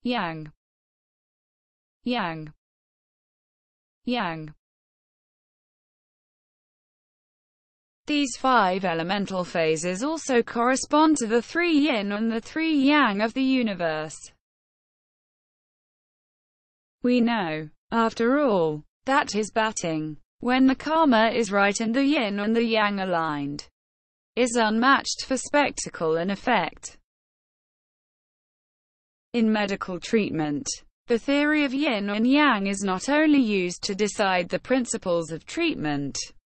yang, yang, yang. These 5 elemental phases also correspond to the 3 yin and the 3 yang of the universe. We know, after all, that is batting, when the karma is right and the yin and the yang aligned, is unmatched for spectacle and effect. In medical treatment, the theory of yin and yang is not only used to decide the principles of treatment,